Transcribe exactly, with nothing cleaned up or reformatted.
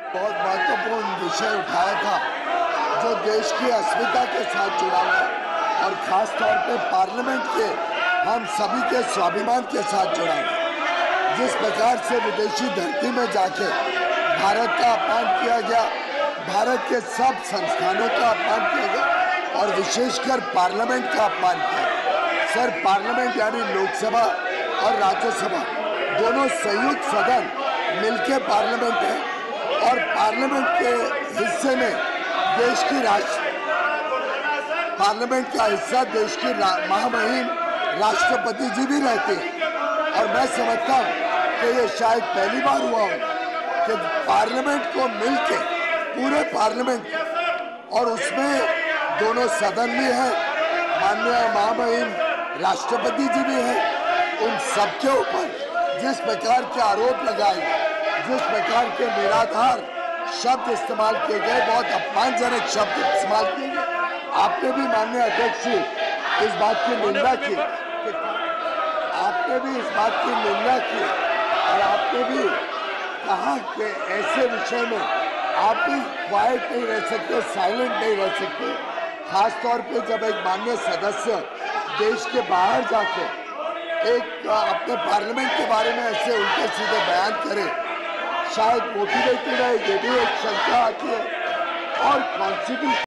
बहुत महत्वपूर्ण विषय उठाया था जो देश की अस्मिता के साथ जुड़ा हुआ है और खास तौर पे पार्लियामेंट के हम सभी के स्वाभिमान के साथ जुड़ा है। जिस प्रकार से विदेशी धरती में जाके भारत का अपमान किया गया, भारत के सब संस्थानों का अपमान किया गया और विशेषकर पार्लियामेंट का अपमान किया। सर, पार्लियामेंट यानी लोकसभा और राज्यसभा दोनों संयुक्त सदन मिलके पार्लियामेंट है और पार्लियामेंट के हिस्से में देश की राष्ट्र पार्लियामेंट का हिस्सा देश की रा, महामहिम राष्ट्रपति जी भी रहते हैं। और मैं समझता हूँ कि ये शायद पहली बार हुआ हो कि पार्लियामेंट को मिलके पूरे पार्लियामेंट और उसमें दोनों सदन भी है, माननीय महामहिम राष्ट्रपति जी भी हैं, उन सबके ऊपर जिस प्रकार के आरोप लगाए, जिस प्रकार के निराधार शब्द इस्तेमाल किए गए, बहुत अपमानजनक शब्द इस्तेमाल किए गए। आपने भी माननीय अध्यक्ष जी इस बात की निंदा की कि आपने भी इस बात की निंदा की और आपने भी कहा कि ऐसे विषय में आप भी क्वाइट नहीं रह सकते, साइलेंट नहीं रह सकते। खास तौर पे जब एक माननीय सदस्य देश के बाहर जाके एक अपने पार्लियामेंट के बारे में ऐसे उल्टे सीधे बयान करे, शायद मोटिवेटेड है, ये भी एक शंका आती है। और कॉन्स्टिट्यूशन